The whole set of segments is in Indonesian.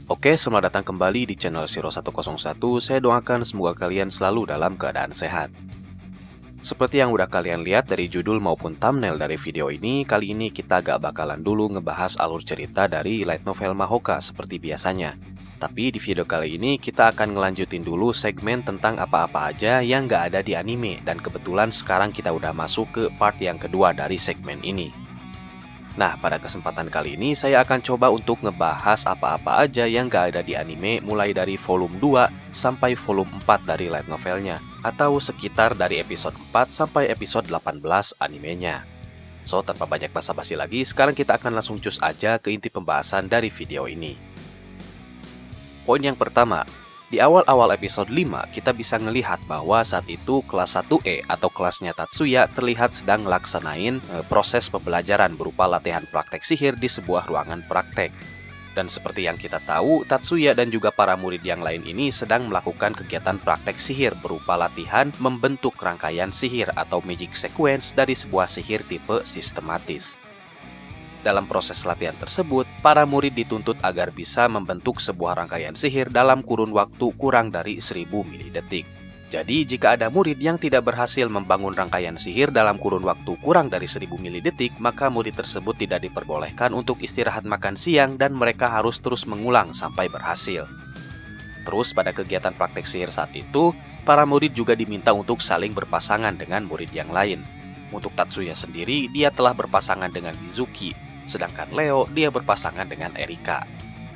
Oke, selamat datang kembali di channel Shiro101. Saya doakan semoga kalian selalu dalam keadaan sehat. Seperti yang udah kalian lihat dari judul maupun thumbnail dari video ini, kali ini kita gak bakalan dulu ngebahas alur cerita dari light novel Mahoka seperti biasanya. Tapi di video kali ini kita akan ngelanjutin dulu segmen tentang apa-apa aja yang gak ada di anime. Dan kebetulan sekarang kita udah masuk ke part yang kedua dari segmen ini. Nah, pada kesempatan kali ini saya akan coba untuk ngebahas apa-apa aja yang gak ada di anime mulai dari volume 2 sampai volume 4 dari light novelnya, atau sekitar dari episode 4 sampai episode 18 animenya. So, tanpa banyak basa-basi lagi, sekarang kita akan langsung cus aja ke inti pembahasan dari video ini. Poin yang pertama, di awal-awal episode 5, kita bisa ngelihat bahwa saat itu kelas 1E atau kelasnya Tatsuya terlihat sedang ngelaksanain proses pembelajaran berupa latihan praktek sihir di sebuah ruangan praktek. Dan seperti yang kita tahu, Tatsuya dan juga para murid yang lain ini sedang melakukan kegiatan praktek sihir berupa latihan membentuk rangkaian sihir atau magic sequence dari sebuah sihir tipe sistematis. Dalam proses latihan tersebut, para murid dituntut agar bisa membentuk sebuah rangkaian sihir dalam kurun waktu kurang dari 1000 milidetik. Jadi, jika ada murid yang tidak berhasil membangun rangkaian sihir dalam kurun waktu kurang dari 1000 milidetik, maka murid tersebut tidak diperbolehkan untuk istirahat makan siang dan mereka harus terus mengulang sampai berhasil. Terus, pada kegiatan praktek sihir saat itu, para murid juga diminta untuk saling berpasangan dengan murid yang lain. Untuk Tatsuya sendiri, dia telah berpasangan dengan Mizuki, sedangkan Leo dia berpasangan dengan Erika.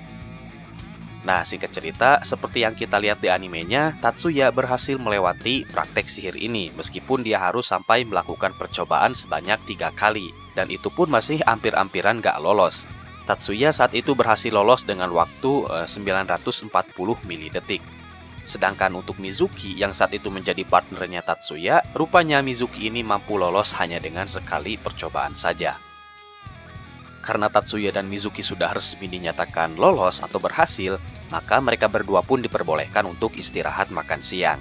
Nah, singkat cerita, seperti yang kita lihat di animenya, Tatsuya berhasil melewati praktek sihir ini meskipun dia harus sampai melakukan percobaan sebanyak 3 kali, dan itu pun masih hampir-hampiran gak lolos. Tatsuya saat itu berhasil lolos dengan waktu 940 milidetik. Sedangkan untuk Mizuki yang saat itu menjadi partnernya Tatsuya, rupanya Mizuki ini mampu lolos hanya dengan sekali percobaan saja. Karena Tatsuya dan Mizuki sudah resmi dinyatakan lolos atau berhasil, maka mereka berdua pun diperbolehkan untuk istirahat makan siang.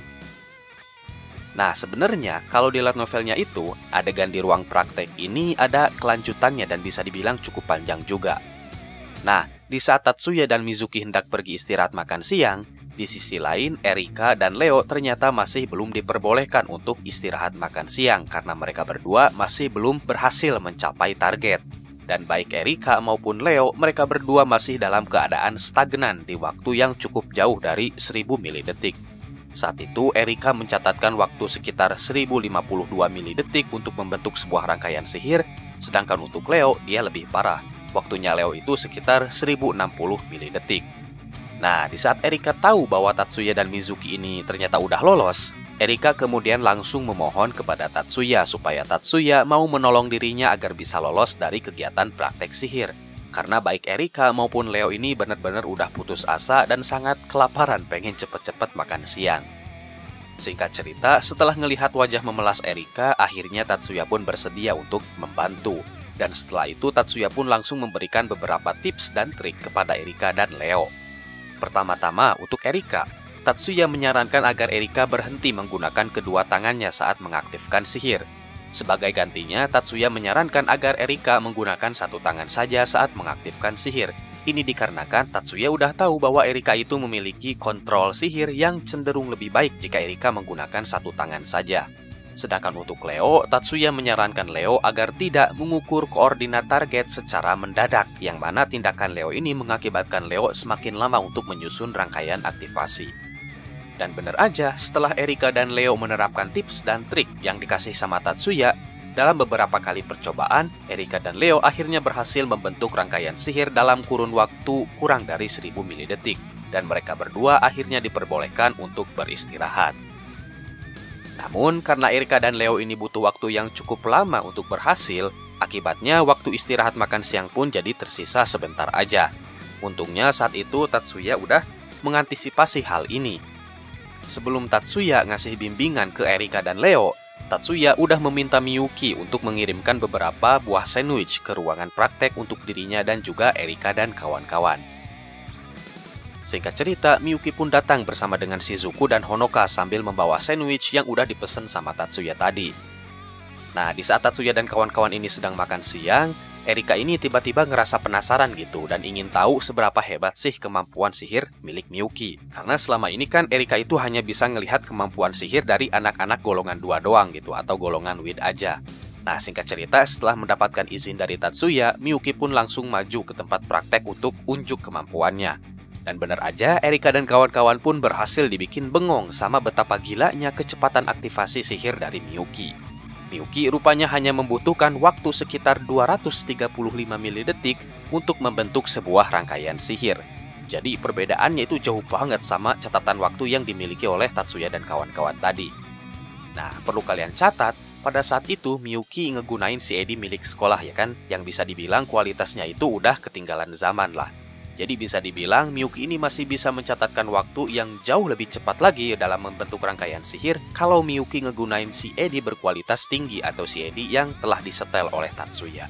Nah, sebenarnya kalau di light novelnya itu, adegan di ruang praktek ini ada kelanjutannya dan bisa dibilang cukup panjang juga. Nah, di saat Tatsuya dan Mizuki hendak pergi istirahat makan siang, di sisi lain Erika dan Leo ternyata masih belum diperbolehkan untuk istirahat makan siang karena mereka berdua masih belum berhasil mencapai target. Dan baik Erika maupun Leo, mereka berdua masih dalam keadaan stagnan di waktu yang cukup jauh dari 1000 milidetik. Saat itu, Erika mencatatkan waktu sekitar 1052 milidetik untuk membentuk sebuah rangkaian sihir, sedangkan untuk Leo, dia lebih parah. Waktunya Leo itu sekitar 1060 milidetik. Nah, di saat Erika tahu bahwa Tatsuya dan Mizuki ini ternyata udah lolos, Erika kemudian langsung memohon kepada Tatsuya supaya Tatsuya mau menolong dirinya agar bisa lolos dari kegiatan praktek sihir. Karena baik Erika maupun Leo ini benar-benar udah putus asa dan sangat kelaparan pengen cepet-cepet makan siang. Singkat cerita, setelah ngelihat wajah memelas Erika, akhirnya Tatsuya pun bersedia untuk membantu. Dan setelah itu Tatsuya pun langsung memberikan beberapa tips dan trik kepada Erika dan Leo. Pertama-tama untuk Erika, Tatsuya menyarankan agar Erika berhenti menggunakan kedua tangannya saat mengaktifkan sihir. Sebagai gantinya, Tatsuya menyarankan agar Erika menggunakan satu tangan saja saat mengaktifkan sihir. Ini dikarenakan Tatsuya udah tahu bahwa Erika itu memiliki kontrol sihir yang cenderung lebih baik jika Erika menggunakan satu tangan saja. Sedangkan untuk Leo, Tatsuya menyarankan Leo agar tidak mengukur koordinat target secara mendadak, yang mana tindakan Leo ini mengakibatkan Leo semakin lama untuk menyusun rangkaian aktivasi. Dan benar aja, setelah Erika dan Leo menerapkan tips dan trik yang dikasih sama Tatsuya, dalam beberapa kali percobaan, Erika dan Leo akhirnya berhasil membentuk rangkaian sihir dalam kurun waktu kurang dari 1000 milidetik, dan mereka berdua akhirnya diperbolehkan untuk beristirahat. Namun, karena Erika dan Leo ini butuh waktu yang cukup lama untuk berhasil, akibatnya waktu istirahat makan siang pun jadi tersisa sebentar aja. Untungnya saat itu Tatsuya udah mengantisipasi hal ini. Sebelum Tatsuya ngasih bimbingan ke Erika dan Leo, Tatsuya udah meminta Miyuki untuk mengirimkan beberapa buah sandwich ke ruangan praktek untuk dirinya dan juga Erika dan kawan-kawan. Singkat cerita, Miyuki pun datang bersama dengan Shizuku dan Honoka sambil membawa sandwich yang udah dipesan sama Tatsuya tadi. Nah, di saat Tatsuya dan kawan-kawan ini sedang makan siang, Erika ini tiba-tiba ngerasa penasaran gitu dan ingin tahu seberapa hebat sih kemampuan sihir milik Miyuki. Karena selama ini kan Erika itu hanya bisa ngelihat kemampuan sihir dari anak-anak golongan 2 doang gitu, atau golongan Wid aja. Nah, singkat cerita, setelah mendapatkan izin dari Tatsuya, Miyuki pun langsung maju ke tempat praktek untuk unjuk kemampuannya. Dan benar aja, Erika dan kawan-kawan pun berhasil dibikin bengong sama betapa gilanya kecepatan aktivasi sihir dari Miyuki. Miyuki rupanya hanya membutuhkan waktu sekitar 235 milidetik untuk membentuk sebuah rangkaian sihir. Jadi perbedaannya itu jauh banget sama catatan waktu yang dimiliki oleh Tatsuya dan kawan-kawan tadi. Nah, perlu kalian catat, pada saat itu Miyuki ngegunain si Edi milik sekolah ya kan, yang bisa dibilang kualitasnya itu udah ketinggalan zaman lah. Jadi bisa dibilang Miyuki ini masih bisa mencatatkan waktu yang jauh lebih cepat lagi dalam membentuk rangkaian sihir kalau Miyuki ngegunain si Edi berkualitas tinggi atau si Edi yang telah disetel oleh Tatsuya.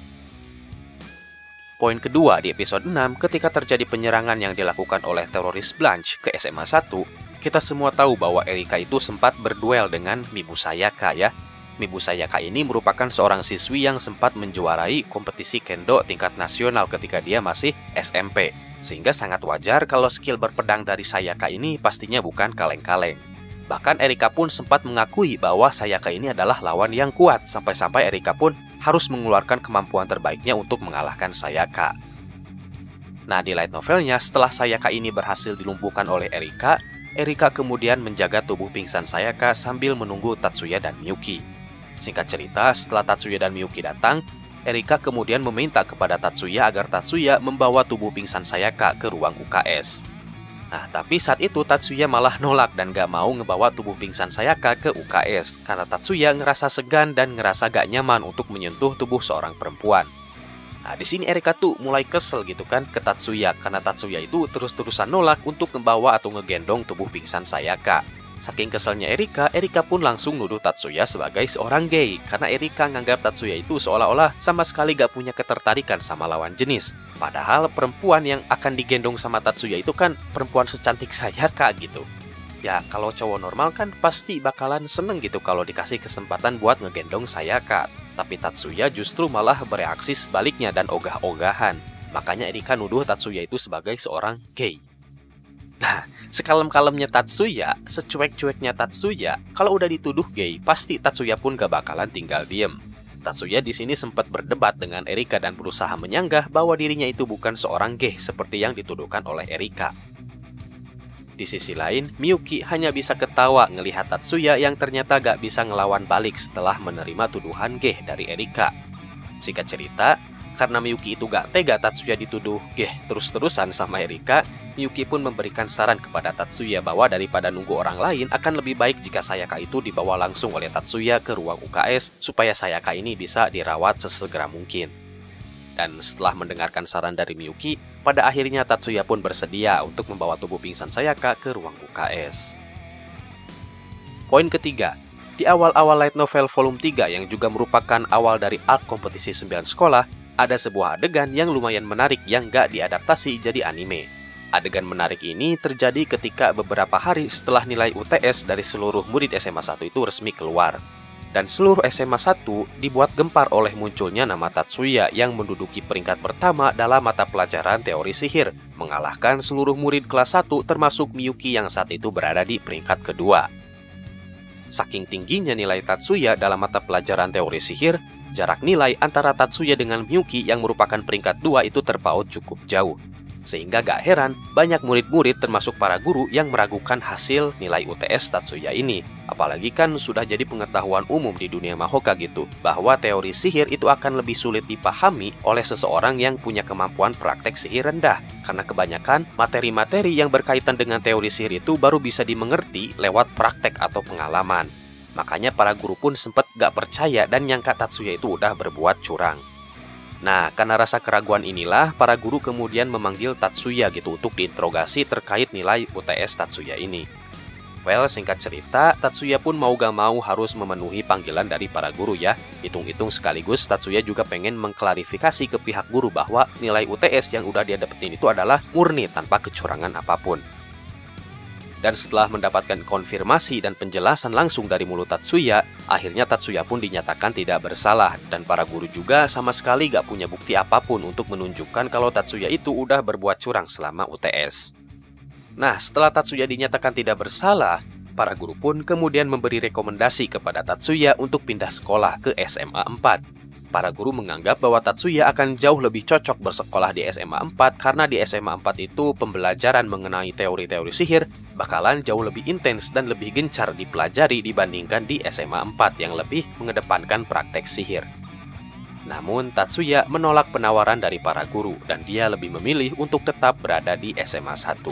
Poin kedua di episode 6, ketika terjadi penyerangan yang dilakukan oleh teroris Blanche ke SMA 1, kita semua tahu bahwa Erika itu sempat berduel dengan Mibu Sayaka ya. Mibu Sayaka ini merupakan seorang siswi yang sempat menjuarai kompetisi kendo tingkat nasional ketika dia masih SMP. Sehingga sangat wajar kalau skill berpedang dari Sayaka ini pastinya bukan kaleng-kaleng. Bahkan Erika pun sempat mengakui bahwa Sayaka ini adalah lawan yang kuat, sampai-sampai Erika pun harus mengeluarkan kemampuan terbaiknya untuk mengalahkan Sayaka. Nah, di light novelnya, setelah Sayaka ini berhasil dilumpuhkan oleh Erika, Erika kemudian menjaga tubuh pingsan Sayaka sambil menunggu Tatsuya dan Miyuki. Singkat cerita, setelah Tatsuya dan Miyuki datang, Erika kemudian meminta kepada Tatsuya agar Tatsuya membawa tubuh pingsan Sayaka ke ruang UKS. Nah, tapi saat itu Tatsuya malah nolak dan gak mau ngebawa tubuh pingsan Sayaka ke UKS karena Tatsuya ngerasa segan dan ngerasa gak nyaman untuk menyentuh tubuh seorang perempuan. Nah, di sini Erika tuh mulai kesel gitu kan ke Tatsuya karena Tatsuya itu terus-terusan nolak untuk membawa atau ngegendong tubuh pingsan Sayaka. Saking keselnya Erika, Erika pun langsung nuduh Tatsuya sebagai seorang gay karena Erika nganggap Tatsuya itu seolah-olah sama sekali gak punya ketertarikan sama lawan jenis. Padahal perempuan yang akan digendong sama Tatsuya itu kan perempuan secantik Sayaka gitu. Ya, kalau cowok normal kan pasti bakalan seneng gitu kalau dikasih kesempatan buat ngegendong Sayaka. Tapi Tatsuya justru malah bereaksi sebaliknya dan ogah-ogahan. Makanya Erika nuduh Tatsuya itu sebagai seorang gay. Nah, sekalem-kalemnya Tatsuya, secuek-cueknya Tatsuya, kalau udah dituduh gay, pasti Tatsuya pun gak bakalan tinggal diem. Tatsuya di sini sempat berdebat dengan Erika dan berusaha menyanggah bahwa dirinya itu bukan seorang gay seperti yang dituduhkan oleh Erika. Di sisi lain, Miyuki hanya bisa ketawa ngelihat Tatsuya yang ternyata gak bisa ngelawan balik setelah menerima tuduhan gay dari Erika. Singkat cerita, karena Miyuki itu gak tega Tatsuya dituduh gay terus-terusan sama Erika, Miyuki pun memberikan saran kepada Tatsuya bahwa daripada nunggu orang lain, akan lebih baik jika Sayaka itu dibawa langsung oleh Tatsuya ke ruang UKS supaya Sayaka ini bisa dirawat sesegera mungkin. Dan setelah mendengarkan saran dari Miyuki, pada akhirnya Tatsuya pun bersedia untuk membawa tubuh pingsan Sayaka ke ruang UKS. Poin ketiga, di awal-awal light novel volume 3 yang juga merupakan awal dari arc kompetisi 9 sekolah, ada sebuah adegan yang lumayan menarik yang gak diadaptasi jadi anime. Adegan menarik ini terjadi ketika beberapa hari setelah nilai UTS dari seluruh murid SMA 1 itu resmi keluar. Dan seluruh SMA 1 dibuat gempar oleh munculnya nama Tatsuya yang menduduki peringkat pertama dalam mata pelajaran teori sihir, mengalahkan seluruh murid kelas 1 termasuk Miyuki yang saat itu berada di peringkat kedua. Saking tingginya nilai Tatsuya dalam mata pelajaran teori sihir, jarak nilai antara Tatsuya dengan Miyuki yang merupakan peringkat 2 itu terpaut cukup jauh. Sehingga gak heran, banyak murid-murid termasuk para guru yang meragukan hasil nilai UTS Tatsuya ini. Apalagi kan sudah jadi pengetahuan umum di dunia Mahoka gitu, bahwa teori sihir itu akan lebih sulit dipahami oleh seseorang yang punya kemampuan praktek sihir rendah. Karena kebanyakan materi-materi yang berkaitan dengan teori sihir itu baru bisa dimengerti lewat praktek atau pengalaman. Makanya para guru pun sempat gak percaya dan nyangka Tatsuya itu udah berbuat curang. Nah, karena rasa keraguan inilah, para guru kemudian memanggil Tatsuya gitu untuk diinterogasi terkait nilai UTS Tatsuya ini. Well, singkat cerita, Tatsuya pun mau gak mau harus memenuhi panggilan dari para guru ya. Hitung-hitung sekaligus Tatsuya juga pengen mengklarifikasi ke pihak guru bahwa nilai UTS yang udah dia dapetin itu adalah murni tanpa kecurangan apapun. Dan setelah mendapatkan konfirmasi dan penjelasan langsung dari mulut Tatsuya, akhirnya Tatsuya pun dinyatakan tidak bersalah. Dan para guru juga sama sekali gak punya bukti apapun untuk menunjukkan kalau Tatsuya itu udah berbuat curang selama UTS. Nah, setelah Tatsuya dinyatakan tidak bersalah, para guru pun kemudian memberi rekomendasi kepada Tatsuya untuk pindah sekolah ke SMA 4. Para guru menganggap bahwa Tatsuya akan jauh lebih cocok bersekolah di SMA 4 karena di SMA 4 itu pembelajaran mengenai teori-teori sihir bakalan jauh lebih intens dan lebih gencar dipelajari dibandingkan di SMA 4 yang lebih mengedepankan praktek sihir. Namun Tatsuya menolak penawaran dari para guru dan dia lebih memilih untuk tetap berada di SMA 1.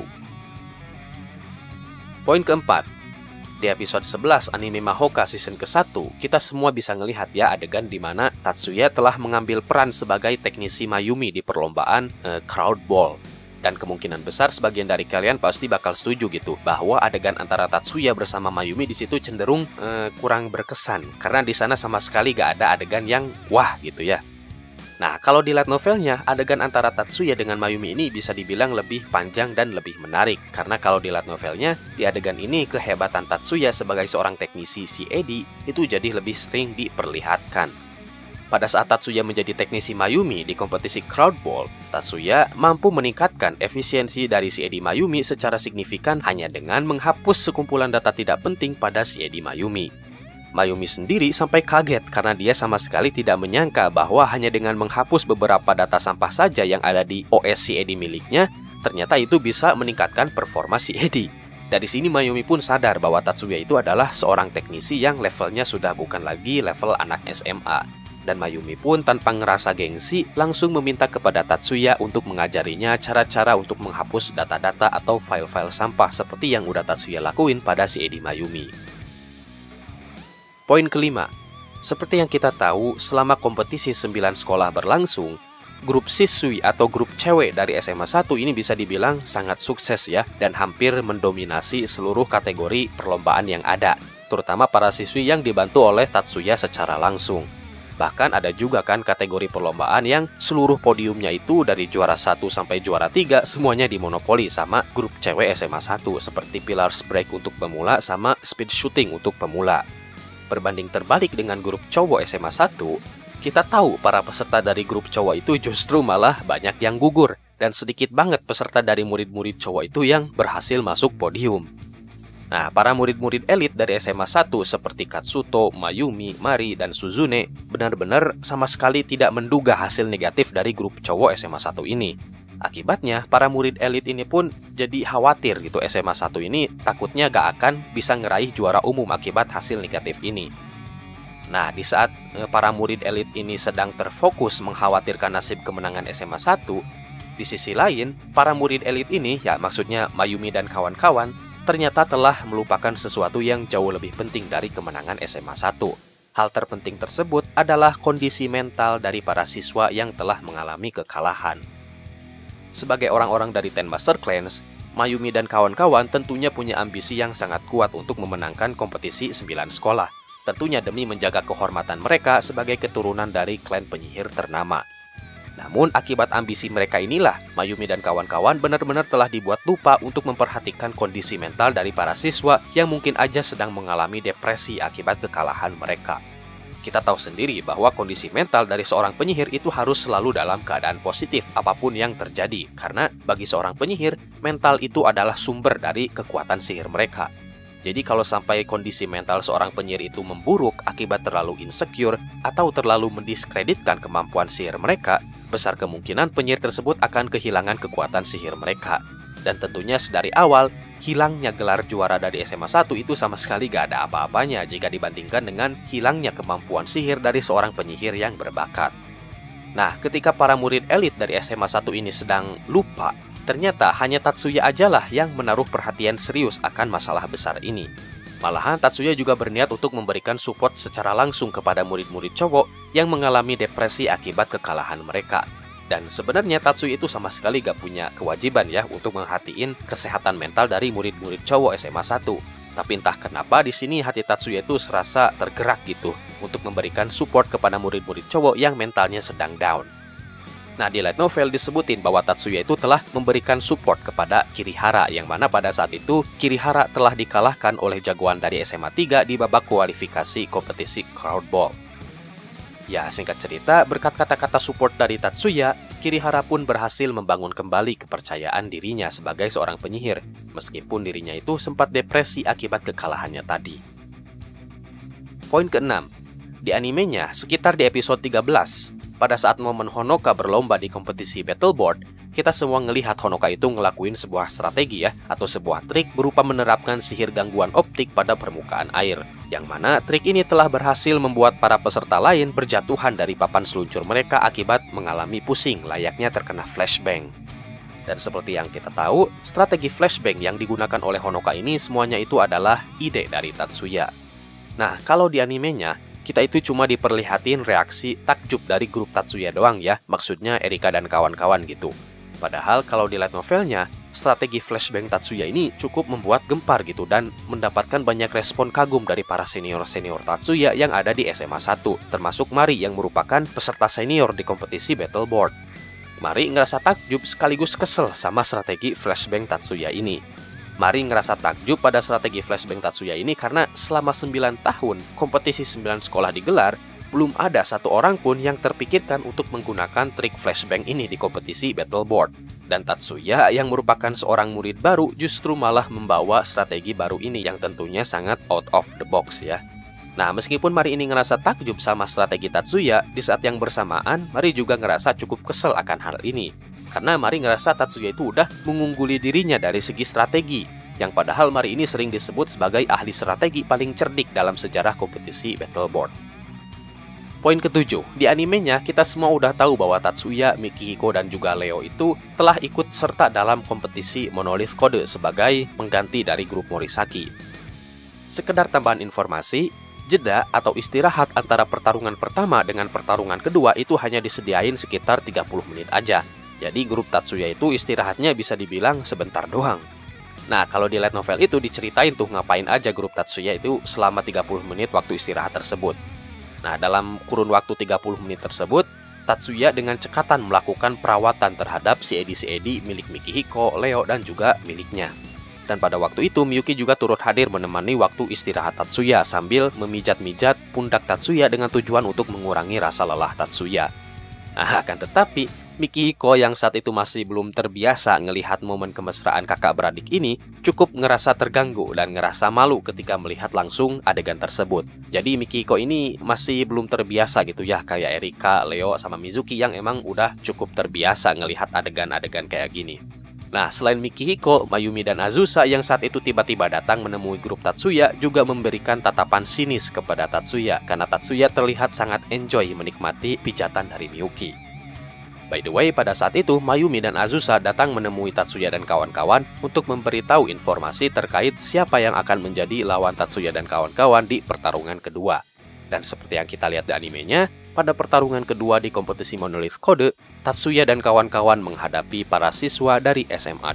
Poin keempat, di episode 11 anime Mahoka season ke-1, kita semua bisa ngelihat ya adegan di mana Tatsuya telah mengambil peran sebagai teknisi Mayumi di perlombaan crowd ball. Dan kemungkinan besar sebagian dari kalian pasti bakal setuju gitu bahwa adegan antara Tatsuya bersama Mayumi di situ cenderung kurang berkesan karena di sana sama sekali gak ada adegan yang wah gitu ya. Nah, kalau di light novelnya, adegan antara Tatsuya dengan Mayumi ini bisa dibilang lebih panjang dan lebih menarik. Karena kalau di light novelnya, di adegan ini kehebatan Tatsuya sebagai seorang teknisi CAD itu jadi lebih sering diperlihatkan. Pada saat Tatsuya menjadi teknisi Mayumi di kompetisi crowdball, Tatsuya mampu meningkatkan efisiensi dari CAD Mayumi secara signifikan hanya dengan menghapus sekumpulan data tidak penting pada CAD Mayumi. Mayumi sendiri sampai kaget karena dia sama sekali tidak menyangka bahwa hanya dengan menghapus beberapa data sampah saja yang ada di OS CAD miliknya, ternyata itu bisa meningkatkan performa CAD. Dari sini Mayumi pun sadar bahwa Tatsuya itu adalah seorang teknisi yang levelnya sudah bukan lagi level anak SMA. Dan Mayumi pun tanpa ngerasa gengsi langsung meminta kepada Tatsuya untuk mengajarinya cara-cara untuk menghapus data-data atau file-file sampah seperti yang udah Tatsuya lakuin pada CAD Mayumi. Poin kelima, seperti yang kita tahu, selama kompetisi 9 sekolah berlangsung, grup siswi atau grup cewek dari SMA 1 ini bisa dibilang sangat sukses ya, dan hampir mendominasi seluruh kategori perlombaan yang ada, terutama para siswi yang dibantu oleh Tatsuya secara langsung. Bahkan ada juga kan kategori perlombaan yang seluruh podiumnya itu dari juara 1 sampai juara 3 semuanya dimonopoli sama grup cewek SMA 1, seperti Pillars Break untuk pemula sama Speed Shooting untuk pemula. Berbanding terbalik dengan grup cowok SMA 1, kita tahu para peserta dari grup cowok itu justru malah banyak yang gugur, dan sedikit banget peserta dari murid-murid cowok itu yang berhasil masuk podium. Nah, para murid-murid elit dari SMA 1 seperti Katsuto, Mayumi, Mari, dan Suzune benar-benar sama sekali tidak menduga hasil negatif dari grup cowok SMA 1 ini. Akibatnya, para murid elit ini pun jadi khawatir gitu SMA 1 ini takutnya gak akan bisa ngeraih juara umum akibat hasil negatif ini. Nah, di saat para murid elit ini sedang terfokus mengkhawatirkan nasib kemenangan SMA 1, di sisi lain, para murid elit ini, ya maksudnya Mayumi dan kawan-kawan, ternyata telah melupakan sesuatu yang jauh lebih penting dari kemenangan SMA 1. Hal terpenting tersebut adalah kondisi mental dari para siswa yang telah mengalami kekalahan. Sebagai orang-orang dari Ten Master Clans, Mayumi dan kawan-kawan tentunya punya ambisi yang sangat kuat untuk memenangkan kompetisi 9 sekolah. Tentunya demi menjaga kehormatan mereka sebagai keturunan dari klan penyihir ternama. Namun akibat ambisi mereka inilah, Mayumi dan kawan-kawan benar-benar telah dibuat lupa untuk memperhatikan kondisi mental dari para siswa yang mungkin aja sedang mengalami depresi akibat kekalahan mereka. Kita tahu sendiri bahwa kondisi mental dari seorang penyihir itu harus selalu dalam keadaan positif apapun yang terjadi, karena bagi seorang penyihir, mental itu adalah sumber dari kekuatan sihir mereka. Jadi kalau sampai kondisi mental seorang penyihir itu memburuk akibat terlalu insecure atau terlalu mendiskreditkan kemampuan sihir mereka, besar kemungkinan penyihir tersebut akan kehilangan kekuatan sihir mereka. Dan tentunya sedari awal, hilangnya gelar juara dari SMA 1 itu sama sekali gak ada apa-apanya jika dibandingkan dengan hilangnya kemampuan sihir dari seorang penyihir yang berbakat. Nah, ketika para murid elit dari SMA 1 ini sedang lupa, ternyata hanya Tatsuya ajalah yang menaruh perhatian serius akan masalah besar ini. Malahan Tatsuya juga berniat untuk memberikan support secara langsung kepada murid-murid cowok yang mengalami depresi akibat kekalahan mereka. Dan sebenarnya Tatsuya itu sama sekali gak punya kewajiban ya untuk merhatiin kesehatan mental dari murid-murid cowok SMA 1. Tapi entah kenapa di sini hati Tatsuya itu serasa tergerak gitu untuk memberikan support kepada murid-murid cowok yang mentalnya sedang down. Nah, di light novel disebutin bahwa Tatsuya itu telah memberikan support kepada Kirihara, yang mana pada saat itu Kirihara telah dikalahkan oleh jagoan dari SMA 3 di babak kualifikasi kompetisi Crowdball. Ya, singkat cerita, berkat kata-kata support dari Tatsuya, Kirihara pun berhasil membangun kembali kepercayaan dirinya sebagai seorang penyihir, meskipun dirinya itu sempat depresi akibat kekalahannya tadi. Poin ke-6. Di animenya, sekitar di episode 13, pada saat momen Honoka berlomba di kompetisi Battleboard, kita semua ngelihat Honoka itu ngelakuin sebuah strategi atau sebuah trik berupa menerapkan sihir gangguan optik pada permukaan air, yang mana trik ini telah berhasil membuat para peserta lain berjatuhan dari papan seluncur mereka akibat mengalami pusing layaknya terkena flashbang. Dan seperti yang kita tahu, strategi flashbang yang digunakan oleh Honoka ini semuanya itu adalah ide dari Tatsuya. Nah, kalau di animenya, kita itu cuma diperlihatin reaksi takjub dari grup Tatsuya doang ya, maksudnya Erika dan kawan-kawan gitu. Padahal kalau di light novelnya, strategi flashbang Tatsuya ini cukup membuat gempar gitu dan mendapatkan banyak respon kagum dari para senior-senior Tatsuya yang ada di SMA 1, termasuk Mari yang merupakan peserta senior di kompetisi Battleboard. Mari ngerasa takjub sekaligus kesel sama strategi flashbang Tatsuya ini. Mari ngerasa takjub pada strategi flashbang Tatsuya ini karena selama 9 tahun kompetisi 9 sekolah digelar, belum ada satu orang pun yang terpikirkan untuk menggunakan trik flashbang ini di kompetisi Battleboard. Dan Tatsuya yang merupakan seorang murid baru justru malah membawa strategi baru ini yang tentunya sangat out of the box ya. Nah, meskipun Mari ini ngerasa takjub sama strategi Tatsuya, di saat yang bersamaan Mari juga ngerasa cukup kesel akan hal ini. Karena Mari ngerasa Tatsuya itu udah mengungguli dirinya dari segi strategi, yang padahal Mari ini sering disebut sebagai ahli strategi paling cerdik dalam sejarah kompetisi Battleboard. Poin ke-7, di animenya kita semua udah tahu bahwa Tatsuya, Mikihiko, dan juga Leo itu telah ikut serta dalam kompetisi Monolith Code sebagai pengganti dari grup Morisaki. Sekedar tambahan informasi, jeda atau istirahat antara pertarungan pertama dengan pertarungan kedua itu hanya disediain sekitar 30 menit aja. Jadi grup Tatsuya itu istirahatnya bisa dibilang sebentar doang. Nah, kalau di light novel itu diceritain tuh ngapain aja grup Tatsuya itu selama 30 menit waktu istirahat tersebut. Nah, dalam kurun waktu 30 menit tersebut, Tatsuya dengan cekatan melakukan perawatan terhadap si Edi milik Mikihiko, Leo, dan juga miliknya. Dan pada waktu itu, Miyuki juga turut hadir menemani waktu istirahat Tatsuya sambil memijat-mijat pundak Tatsuya dengan tujuan untuk mengurangi rasa lelah Tatsuya. Nah, akan tetapi, Mikihiko yang saat itu masih belum terbiasa ngelihat momen kemesraan kakak beradik ini cukup ngerasa terganggu dan ngerasa malu ketika melihat langsung adegan tersebut. Jadi Mikihiko ini masih belum terbiasa gitu ya, kayak Erika, Leo, sama Mizuki yang emang udah cukup terbiasa ngelihat adegan-adegan kayak gini. Nah, selain Mikihiko, Mayumi dan Azusa yang saat itu tiba-tiba datang menemui grup Tatsuya juga memberikan tatapan sinis kepada Tatsuya karena Tatsuya terlihat sangat enjoy menikmati pijatan dari Miyuki. By the way, pada saat itu, Mayumi dan Azusa datang menemui Tatsuya dan kawan-kawan untuk memberitahu informasi terkait siapa yang akan menjadi lawan Tatsuya dan kawan-kawan di pertarungan kedua. Dan seperti yang kita lihat di animenya, pada pertarungan kedua di kompetisi Monolith Code, Tatsuya dan kawan-kawan menghadapi para siswa dari SMA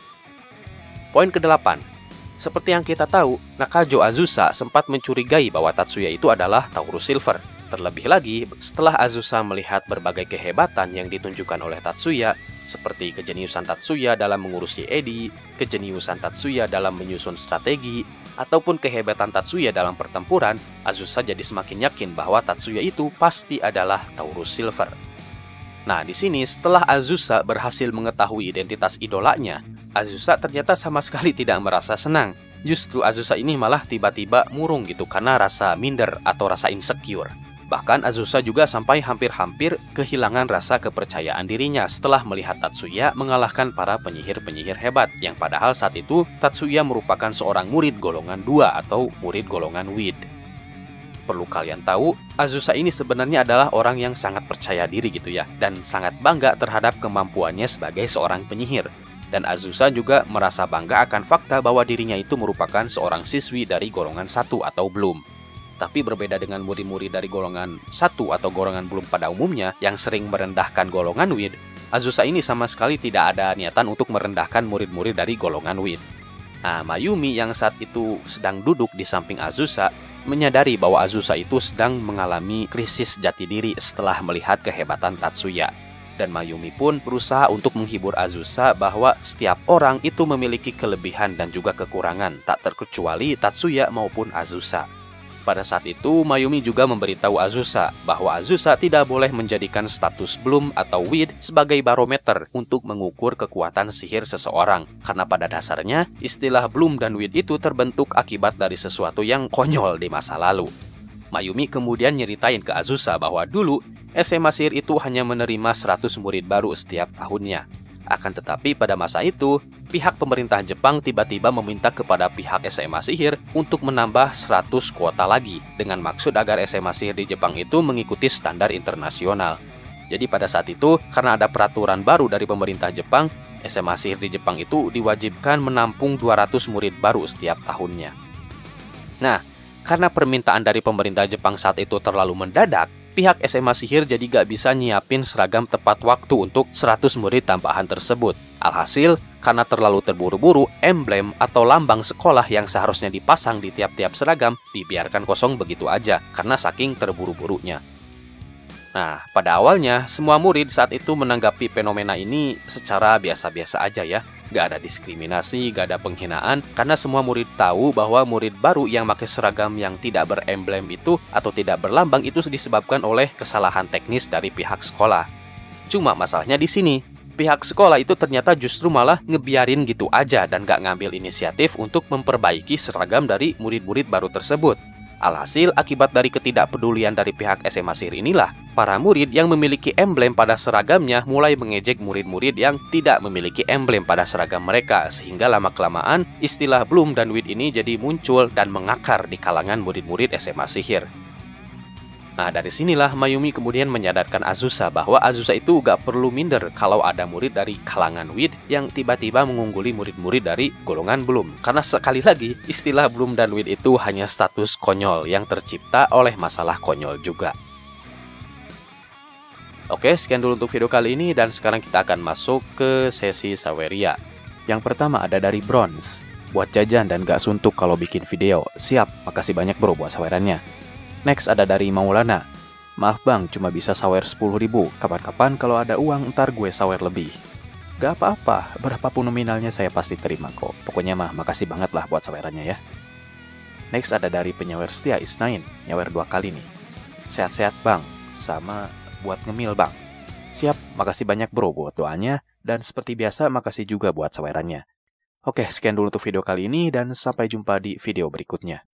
2. Poin ke-8. Seperti yang kita tahu, Nakajo Azusa sempat mencurigai bahwa Tatsuya itu adalah Taurus Silver. Terlebih lagi, setelah Azusa melihat berbagai kehebatan yang ditunjukkan oleh Tatsuya, seperti kejeniusan Tatsuya dalam mengurusi Edi, kejeniusan Tatsuya dalam menyusun strategi, ataupun kehebatan Tatsuya dalam pertempuran, Azusa jadi semakin yakin bahwa Tatsuya itu pasti adalah Taurus Silver. Nah, di sini setelah Azusa berhasil mengetahui identitas idolanya, Azusa ternyata sama sekali tidak merasa senang. Justru Azusa ini malah tiba-tiba murung gitu karena rasa minder atau rasa insecure. Bahkan Azusa juga sampai hampir-hampir kehilangan rasa kepercayaan dirinya setelah melihat Tatsuya mengalahkan para penyihir-penyihir hebat, yang padahal saat itu Tatsuya merupakan seorang murid golongan 2 atau murid golongan Wid. Perlu kalian tahu, Azusa ini sebenarnya adalah orang yang sangat percaya diri gitu ya, dan sangat bangga terhadap kemampuannya sebagai seorang penyihir. Dan Azusa juga merasa bangga akan fakta bahwa dirinya itu merupakan seorang siswi dari golongan 1 atau Bloom. Tapi berbeda dengan murid-murid dari golongan 1 atau golongan Bloom pada umumnya yang sering merendahkan golongan Wid, Azusa ini sama sekali tidak ada niatan untuk merendahkan murid-murid dari golongan Wid. Nah, Mayumi yang saat itu sedang duduk di samping Azusa menyadari bahwa Azusa itu sedang mengalami krisis jati diri setelah melihat kehebatan Tatsuya. Dan Mayumi pun berusaha untuk menghibur Azusa bahwa setiap orang itu memiliki kelebihan dan juga kekurangan, tak terkecuali Tatsuya maupun Azusa. Pada saat itu, Mayumi juga memberitahu Azusa bahwa Azusa tidak boleh menjadikan status Bloom atau Weed sebagai barometer untuk mengukur kekuatan sihir seseorang. Karena pada dasarnya, istilah Bloom dan Weed itu terbentuk akibat dari sesuatu yang konyol di masa lalu. Mayumi kemudian nyeritain ke Azusa bahwa dulu SMA Sihir itu hanya menerima 100 murid baru setiap tahunnya. Akan tetapi pada masa itu, pihak pemerintah Jepang tiba-tiba meminta kepada pihak SMA Sihir untuk menambah 100 kuota lagi dengan maksud agar SMA Sihir di Jepang itu mengikuti standar internasional. Jadi pada saat itu, karena ada peraturan baru dari pemerintah Jepang, SMA Sihir di Jepang itu diwajibkan menampung 200 murid baru setiap tahunnya. Nah, karena permintaan dari pemerintah Jepang saat itu terlalu mendadak, pihak SMA Sihir jadi gak bisa nyiapin seragam tepat waktu untuk 100 murid tambahan tersebut. Alhasil, karena terlalu terburu-buru, emblem atau lambang sekolah yang seharusnya dipasang di tiap-tiap seragam dibiarkan kosong begitu aja karena saking terburu-burunya. Nah, pada awalnya, semua murid saat itu menanggapi fenomena ini secara biasa-biasa aja ya. Gak ada diskriminasi, gak ada penghinaan, karena semua murid tahu bahwa murid baru yang pakai seragam yang tidak beremblem itu atau tidak berlambang itu disebabkan oleh kesalahan teknis dari pihak sekolah. Cuma masalahnya di sini, pihak sekolah itu ternyata justru malah ngebiarin gitu aja dan gak ngambil inisiatif untuk memperbaiki seragam dari murid-murid baru tersebut. Alhasil, akibat dari ketidakpedulian dari pihak SMA Sihir inilah, para murid yang memiliki emblem pada seragamnya mulai mengejek murid-murid yang tidak memiliki emblem pada seragam mereka, sehingga lama-kelamaan istilah Bloom dan Weed ini jadi muncul dan mengakar di kalangan murid-murid SMA Sihir. Nah, dari sinilah Mayumi kemudian menyadarkan Azusa bahwa Azusa itu gak perlu minder kalau ada murid dari kalangan Weed yang tiba-tiba mengungguli murid-murid dari golongan Bloom. Karena sekali lagi, istilah Bloom dan Weed itu hanya status konyol yang tercipta oleh masalah konyol juga. Oke, sekian dulu untuk video kali ini dan sekarang kita akan masuk ke sesi Saweria. Yang pertama ada dari Bronze. Buat jajan dan gak suntuk kalau bikin video. Siap, makasih banyak bro buat sawerannya. Next ada dari Maulana. Maaf bang, cuma bisa sawer 10.000. Kapan-kapan kalau ada uang ntar gue sawer lebih. Gak apa-apa, berapapun nominalnya saya pasti terima kok. Pokoknya mah makasih banget lah buat sawerannya ya. Next ada dari penyawer setia Isnain. Nyawer 2 kali nih. Sehat-sehat bang, sama buat ngemil bang. Siap, makasih banyak bro buat doanya. Dan seperti biasa makasih juga buat sawerannya. Oke, sekian dulu untuk video kali ini dan sampai jumpa di video berikutnya.